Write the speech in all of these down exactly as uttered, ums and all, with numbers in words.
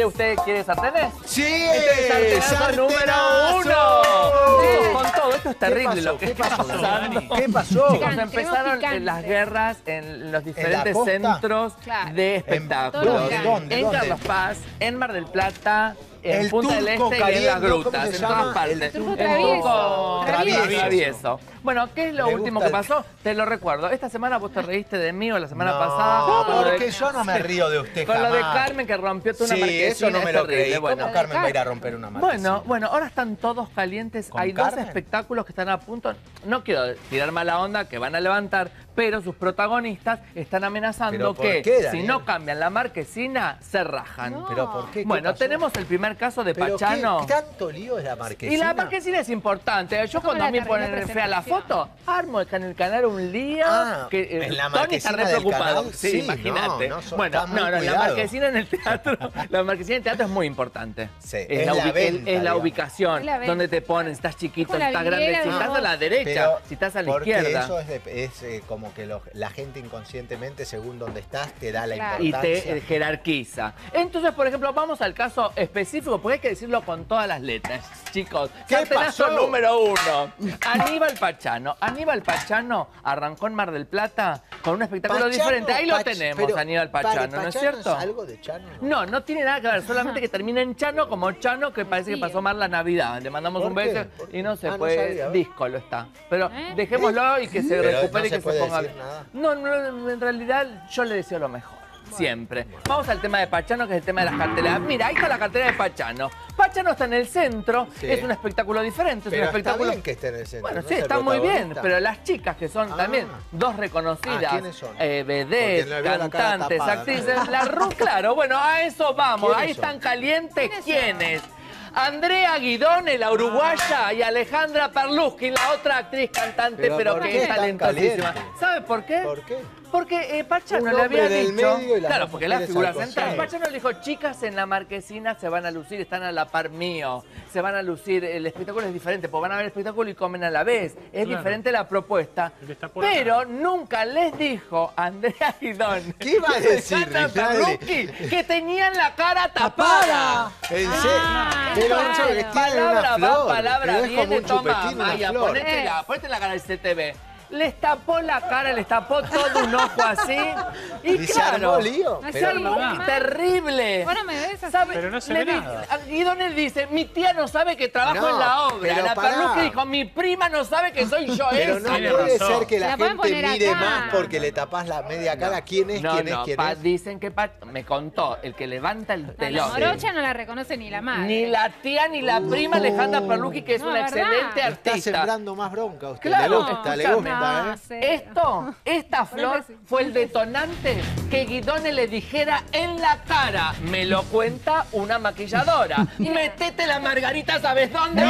¿Usted quiere sartenes? ¡Sí! Este es sartenazo número uno. Chicos, con todo esto es terrible lo que está pasando. ¿Qué pasó? Chicos, empezaron las guerras en los diferentes costa? centros Claro. de espectáculos. ¿Dónde? ¿Dónde? En ¿Dónde? Carlos Paz, en Mar del Plata, en El Punta del turco Este y en las caliendo, ¿cómo grutas, se en llama? todas partes. El turco El travieso. turco Travieso. travieso. Bueno, ¿qué es lo Me último gusta que el- pasó? Te lo recuerdo. Esta semana vos te reíste de mí o la semana No, pasada. con lo de- porque yo no me río de usted Con lo de jamás. Carmen que rompió tú una Sí, marquesina. eso no me es lo terrible. creí. Bueno, ¿Cómo Carmen va a ir a romper una marquesina? bueno, bueno, ahora están todos calientes. ¿Con Hay dos Carmen? espectáculos que están a punto. No quiero tirar mala onda, que van a levantar, pero sus protagonistas están amenazando ¿Pero por que qué, si Daniel? no cambian la marquesina, se rajan. No. ¿Pero por qué? ¿Qué Bueno, pasó? tenemos el primer caso de ¿Pero Pachano. qué tanto lío es la marquesina? Y la marquesina es importante. Yo como cuando a la mí terrible ponen fea la presentación. foto, armo en el canal un lío. Ah, que, eh, en la Tony está marquesina re del preocupado. canal, Sí, sí, imagínate. no, no, so- bueno, está muy no, no, la cuidado. marquesina en el teatro, la marquesina en el teatro es muy importante. Sí, es, es la, la ubi- venta, es la digamos. ubicación, Es la venta. donde te ponen, si estás chiquito, Como la si estás grande, vidriera si de estás vos. a la derecha, Pero, si estás a la porque izquierda. eso es, de- es, eh, como que lo- la gente inconscientemente, según donde estás, te da la Claro. Y importancia. te eh, jerarquiza. Entonces, por ejemplo, vamos al caso específico, porque hay que decirlo con todas las letras, chicos. ¿Qué Sartenazo pasó? número uno. Aníbal Pachano. Aníbal Pachano arrancó en Mar del Plata con un espectáculo Pachano, diferente. Ahí lo Pach- tenemos, pero, Aníbal para, Pachano, ¿no es cierto? ¿Algo de Chano? No, no tiene nada que ver, solamente que termina en Chano como Chano, que parece que pasó mal la Navidad. Le mandamos ¿Por un qué? beso ¿Por qué? y no se Ah, no puede, sabía, ¿eh? disco lo está. Pero ¿Eh? dejémoslo y que se Pero recupere no y que se se puede ponga decir bien. nada. No, no, en realidad yo le deseo lo mejor. Siempre. Vamos al tema de Pachano, que es el tema de las carteleras. Mira, ahí está la cartelera de Pachano. Pachano está en el centro, Sí. es un espectáculo diferente, es Pero un está espectáculo. bien que esté en el centro. Bueno, ¿no sí, es el está muy bien, protagonista? pero las chicas que son Ah. también dos reconocidas, Ah, ¿quiénes son? eh, vedettes, Porque le veo la cara cantantes, tapada. actrices, la Ru, claro, bueno, a eso vamos, ¿Quiénes ahí son? están calientes, ¿Quiénes ¿quiénes? Andrea Guidone, la uruguaya, y Alejandra Perluskin, la otra actriz cantante, ¿Pero pero, por que qué es tan talentosísima. caliente? ¿Sabe por qué? ¿Por qué? Porque eh, Pachano Un le había hombre del dicho, medio y las claro, dos porque es la mujeres figura al central. costado. Pachano le dijo, chicas en la marquesina se van a lucir, están a la par mío, se van a lucir, el espectáculo es diferente, porque van a ver el espectáculo y comen a la vez. Es Claro. diferente la propuesta. El que está por Pero acá. nunca les dijo a Andrea Guidón ¿Qué iba a decir, Alejandra Rinaldi? Perluskin, que tenían la cara tapada. ¿En serio? Ah, Pero claro. un chupetín en Palabra una va, flor. palabra pero es como viene, un toma, chupetín, una Maya, flor. ponete la, ponete la cara del C T V. Les tapó la cara, les tapó todo un ojo así. Y, ¿Y se claro, armó lío? No se se armó armó. un terrible. Bueno, me ves así. ¿Sabe? Pero no se Le ve di- nada. a Guidone dice, mi tía no sabe que trabajo No, en la obra. pero La pará. Perluskin dijo, mi prima no sabe que soy yo Pero esa. no Tiene puede razón. ser que la, La pueden gente poner mire acá. más porque le tapás la media cara. ¿Quién es? No, ¿Quién no, es? ¿Quién pa- es? dicen que pa- me contó el que levanta el No, la telón. morocha no la reconoce ni la madre. Ni la tía ni la prima Alejandra Perluskin, que es No, una ¿verdad? excelente Está artista. sembrando más bronca a usted. Claro, le gusta, le escúchame. gusta, No, ¿eh? sí. Esto, esta flor Parece- fue el detonante que Guidone le dijera en la cara. Me lo cuenta una maquilladora. Metete la margarita, ¿sabes dónde?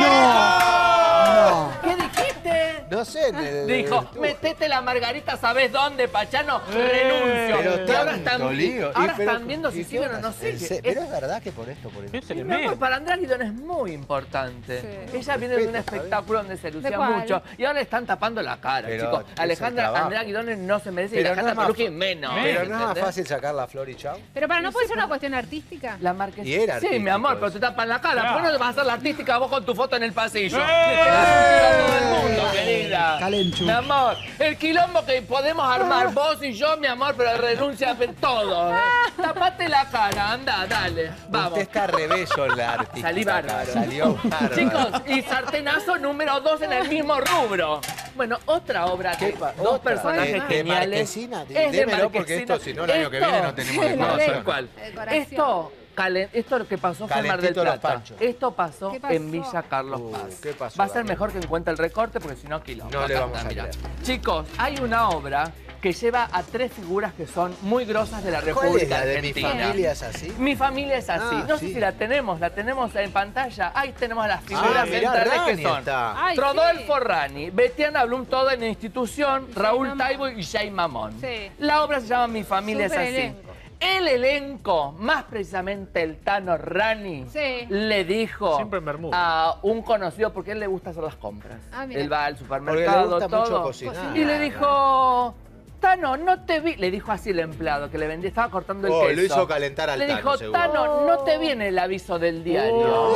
No. ¿Qué dijiste? No sé. en el- Dijo, metete la margarita, ¿sabes dónde, Pachano? Renuncio. Pero Y ahora tanto están, lío. Y ahora pero- están viendo ¿y si qué siguen o onda? no En siguen. se- Pero es verdad que por esto, por ¿Qué esto. se le Mi amor, ve? para Andrea Guidone es muy importante. Sí. Ella viene de un Respeto, espectáculo donde se lucía cuál? mucho y ahora le están tapando la cara, Pero chicos. es el Alejandra, trabajo. Andrea Guidone no se merece y Pero no Alejandra es más Perluskin fa- menos. Pero no es más ¿entendés? fácil sacar la flor y chao. Pero para, ¿no puede ser una cuestión artística? La marquesina. Y era Sí, mi artístico amor, pero eso. te tapan la cara. Claro. ¿Por qué no te vas a hacer la artística vos con tu foto en el pasillo? ¡Eh! Le pegás un tiro a todo el mundo, querida. Calenchu. Mi amor, el quilombo que podemos armar vos y yo, mi amor, pero renuncia a todo. ¿eh? Tapate la cara, anda, dale. Vamos. Usted está rebello en la artística. Salí bárbaro. Salió bárbaro. Chicos, y sartenazo número dos en el mismo rubro. Bueno, otra obra ¿Qué de pa- dos otra? personajes ¿De- de geniales. Marquesina? Es de Démelo, porque Marquesina. esto, si no, el año que viene no tenemos Esto- ninguna tal opción. cual. Decoración. Esto, calen- esto lo que pasó fue en Mar del Calentito los Plata. panchos. Esto pasó, ¿Qué pasó? en Villa Carlos Uh, Paz. ¿qué pasó, Va a ser Daniel? mejor que encuentre el recorte porque si no, quilombo. No le Acá vamos está, a mirá. creer. Chicos, hay una obra que lleva a tres figuras que son muy grosas de la ¿Cuál es República la de mi Argentina. familia es así? Mi familia es así. Ah, no sí. sé si la tenemos, la tenemos en pantalla. Ahí tenemos las figuras Ah, mirá, centrales que Rani son. está. Ay, Rodolfo Rani, Betiana Blum, toda en la institución, Raúl Mamón. Taibo y Jay Mamón. Sí. La obra se llama Mi familia Súper es así. elenco. El elenco, más precisamente el Tano Rani, Sí. le dijo Siempre en bermuda. a un conocido, porque a él le gusta hacer las compras. Ah, mira. él va al Porque supermercado, le gusta todo. mucho cocinar. Y le dijo, Tano, no te vi... Le dijo así el empleado que le vendía, estaba cortando el Oh, queso. lo hizo calentar al Le Tano, dijo, seguro. Tano, no te viene el aviso del diario. Oh.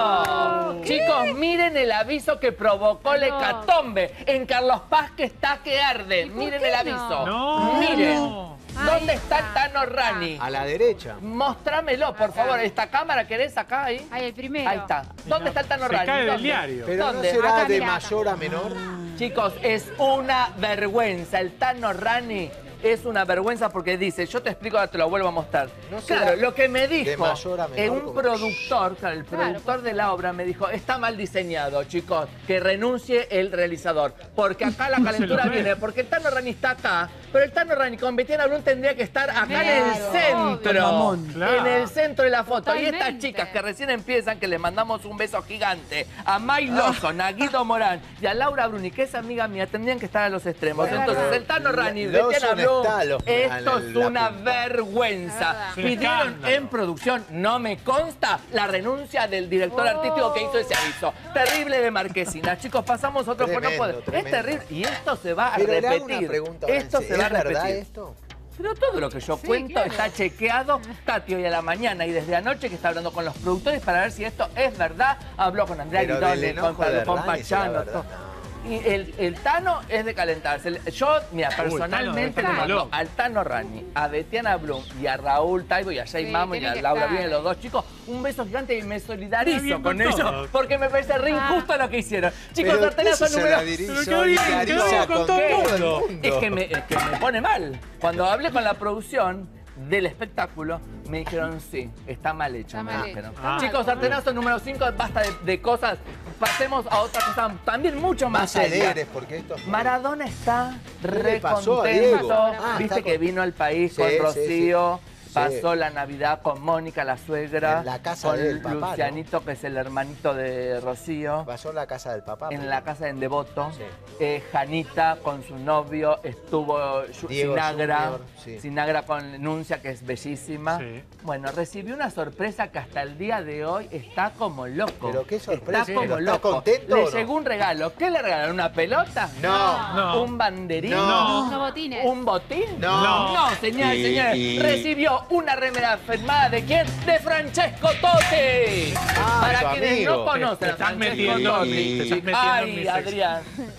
No. Chicos, miren el aviso que provocó la No. hecatombe en Carlos Paz, que está que arde. Miren qué el no? aviso. No. Miren. No. ¿Dónde Ahí está el está. Tano Rani? A la derecha. Mostrámelo, por Acá. favor. ¿Esta cámara querés acá ahí? Ahí, el primero. Ahí está. ¿Dónde está el Tano Se Rani? cae del ¿Dónde? diario. Pero ¿Dónde? ¿no será Acá, de mirá, mayor a menor? Chicos, es una vergüenza. El Tano Rani es una vergüenza porque dice, yo te explico, ahora te lo vuelvo a mostrar. No será Claro, lo que me de dijo mayor a menor, eh, un como- productor, claro, el Claro, productor pues. de la obra me dijo, está mal diseñado, chicos, que renuncie el realizador. Porque acá la No se calentura lo ve. viene, porque el Tano Rani está acá, pero el Tano Rani con Betiana Blum tendría que estar acá en el Claro, centro. mamón. Claro. En el centro de la foto. Y estas Totalmente. chicas que recién empiezan, que le mandamos un beso gigante a May Lawson, a Guido Morán y a Laura Bruni, que es amiga mía, tendrían que estar a los extremos. Bueno, Entonces, pero el Tano Rani, Lawson Betiana Blum, está a los- esto en es la una punta. vergüenza. Es verdad. Es un Pidieron escándalo. en producción, no me consta, la renuncia del director Oh. artístico que hizo ese aviso. Terrible de Marquesina. Chicos, pasamos a otro Tremendo, no puede. Es tremendo. terrible. Y esto se va a Pero le hago repetir. una pregunta. Esto Nancy, se va a ¿es verdad repetir. esto? Pero todo lo que yo Sí, cuento claro. está chequeado. Tati hoy a la mañana y desde anoche que está hablando con los productores para ver si esto es verdad. Habló con Andrea Pero Guidoni, del con, enojo de con Rani será Pachano. verdad. todo. Y el, el Tano es de calentarse. Yo, mira, Tano personalmente de le mando loco. al Tano Rani, a Betiana Blum y a Raúl Taibo y a Jay Sí, Mamo y tienen a que Laura estar. Bruni, los dos chicos, un beso gigante y me Está solidarizo bien con con ellos todos. porque me parece re Ah. injusto lo que hicieron. Chicos, Pero sartenazo ¿qué se número... solidariza- Pero qué bien, solidariza qué bien con todo el todo mundo. Es que, me, es que me pone mal. Cuando hablé con la producción del espectáculo, me dijeron, sí, está mal hecho. Está me mal dijeron. hecho. Está Chicos, mal. sartenazo número cinco, basta de, de cosas. Pasemos a otra cosa también mucho más Más seria. alegres, porque esto... Maradona está ¿Qué le re pasó a contento. Diego? Ah, Viste está que con- vino al país Sí, con sí, Rocío. sí. Pasó Sí. la Navidad con Mónica, la suegra. En la casa con del papá, ¿no? Lucianito, que es el hermanito de Rocío. Pasó en la casa del papá. En pero- la casa en Devoto. Sí. Eh, Janita con su novio, estuvo Yu- Diego Sinagra, Junior, sí. Sinagra con Nuncia, que es bellísima. Sí. Bueno, recibió una sorpresa que hasta el día de hoy está como loco. Pero qué sorpresa, Está como ¿pero está loco. contento Le o no? llegó un regalo. ¿Qué le regalaron? ¿Una pelota? No. No. ¿Un banderín? No. Unos botines. ¿Un botín? No. No, señores, Y- señores. y- Recibió una remera firmada de quién? De Francesco Totti. Ah, Para tu quienes amigo. no conocen Te a estás Francesco metiendo- Totti. te estás metiendo en Ay, mi sección. Adrián.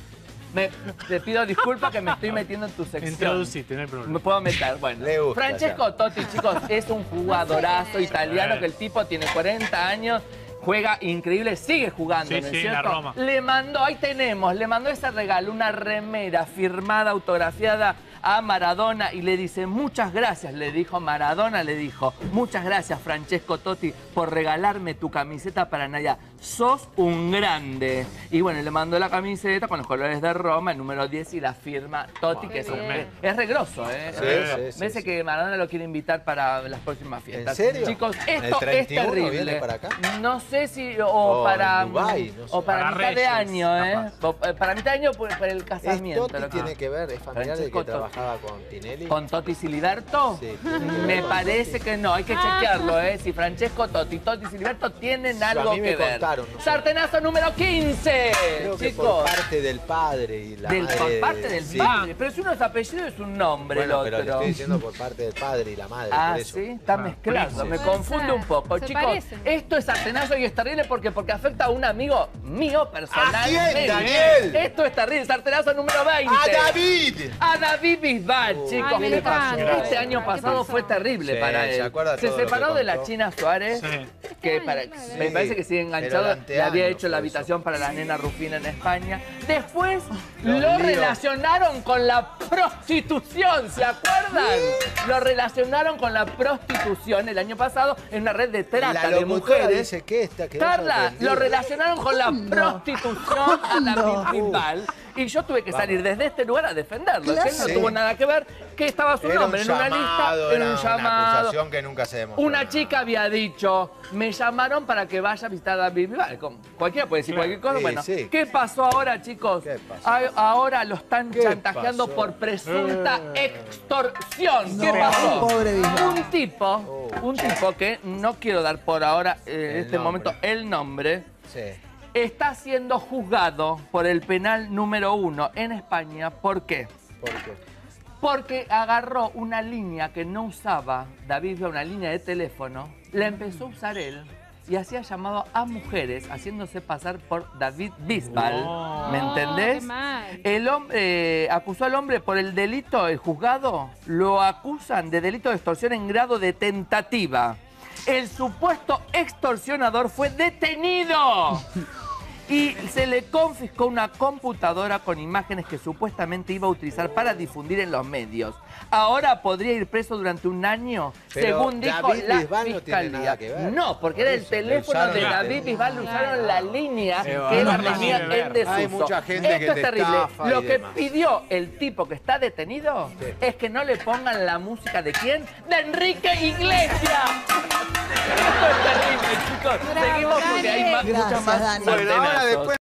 Me, te pido disculpas que me estoy metiendo en tu sección. Introduciste, no hay problema. Me puedo meter, bueno. Le gusta, Francesco Totti, chicos, es un jugadorazo italiano que el tipo tiene cuarenta años. Juega increíble, sigue jugando, Sí, ¿no es sí, en la cierto? Roma. Le mandó, ahí tenemos, le mandó ese regalo, una remera firmada, autografiada a Maradona y le dice, muchas gracias, le dijo Maradona, le dijo, muchas gracias Francesco Totti por regalarme tu camiseta para Navidad. Sos un grande. Y bueno, le mandó la camiseta con los colores de Roma, el número diez y la firma Totti, Wow, que es, qué un, bien. es regroso, ¿eh? Sí, Es regroso. sí, sí, Parece sí. que Maradona lo quiere invitar para las próximas fiestas. serio? Chicos, ¿El esto es treinta y uno terrible. viene para acá? No sé si, o, O para, en Dubái, no sé. o para, Para mitad de Reyes, año, ¿eh? capaz. O, eh, para mitad de año por, por el ¿Es casamiento. Totti lo que- tiene que ver? ¿Es familiar de que Francesco Totti. trabajaba con Tinelli? ¿Con Totti Siliberto? Sí, tiene que ver Me con parece Totti. que no, hay que chequearlo, ¿eh? Si Francesco Totti, Totti Siliberto tienen A algo mí me que ver. contaron, no sé. Sartenazo número quince, Creo que chicos. por parte del padre y la Del, madre. por de- parte del sí. padre. Pero si uno es apellido es un nombre Bueno, el pero le otro. estoy diciendo por parte del padre y la madre. Ah, por eso. sí, está Ah, mezclado, sí. me Puede confunde ser. un poco. Se Chicos, parecen. esto es sartenazo y es terrible porque, porque afecta a un amigo mío personalmente. quién, Daniel? Esto es terrible, sartenazo número veinte. ¡A David! A David Bisbal, Uh, chicos. Ay, me ¿Qué encanta. pasó? Este ¿Qué año pasó? pasado fue terrible Sí, para ¿se él. acuerda Se todo lo que separó de la contó? China Suárez, Sí. que Este para- año, nueve. me parece que sigue Pero enganchado. durante Le había años hecho la fue eso. habitación para la nena Rufina en España. Después Los lo líos. relacionaron con la prostitución, ¿se acuerdan? Lo relacionaron con la prostitución el año pasado en una red de trata La de locutora mujeres. dice que esta quedó Carla, sorprendida. lo relacionaron con la prostitución a la Bisbal. Y yo tuve que salir desde este lugar a defenderlo. Que él no Sí. tuvo nada que ver, que estaba su Era nombre un en una llamado, lista, era en un una llamado. acusación que nunca se demostró. Una nada. chica había dicho, me llamaron para que vaya a visitar a Bisbal. Como Cualquiera puede decir Claro. cualquier cosa. Sí, Bueno, sí. ¿qué pasó ahora, chicos? ¿Qué pasó? A- Ahora lo están ¿Qué chantajeando pasó? por presunta Eh. extorsión. ¿Qué No, pasó? pobre Bisbal. Un tipo, Oh. un tipo que no quiero dar por ahora, eh, en El este nombre. momento, el nombre, Sí. está siendo juzgado por el penal número uno en España. ¿Por qué? ¿Por qué? Porque agarró una línea que no usaba David Bisbal, una línea de teléfono, la empezó a usar él y hacía llamado a mujeres haciéndose pasar por David Bisbal. No. ¿Me entendés? qué mal. El hombre eh, acusó al hombre por el delito, el juzgado, lo acusan de delito de extorsión en grado de tentativa. El supuesto extorsionador fue detenido. Y se le confiscó una computadora con imágenes que supuestamente iba a utilizar para difundir en los medios. Ahora podría ir preso durante un año, Pero según dijo David la Bisbal no tiene fiscalía. nada que ver. No, porque Por era el eso, le teléfono usaron de la David línea. Bisbal, le usaron la línea Qué que bárbaro. era No tenía tiene que en ver. desuso. Hay mucha gente Esto que es te terrible. estafa y Lo que demás. pidió el tipo que está detenido Sí. es que no le pongan la música de quién, de Enrique Iglesias. Esto es terrible, chicos. Bravo, Seguimos porque hay Dani. más, muchas Gracias, más Dani. Bueno, ahora sartenazos. después